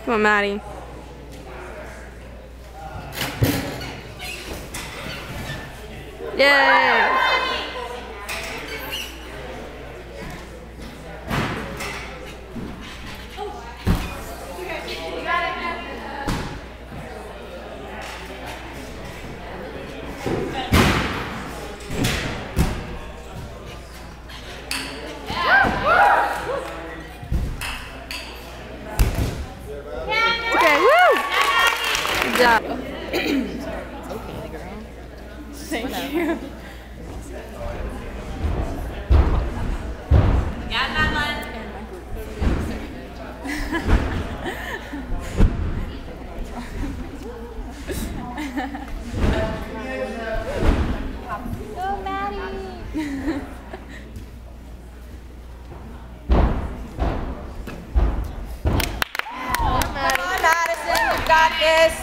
Come on, Maddie. Yay! Good job. It's okay, girl. Thank you. Yeah, that one. Go, Maddie. Come on, Madison, you got this.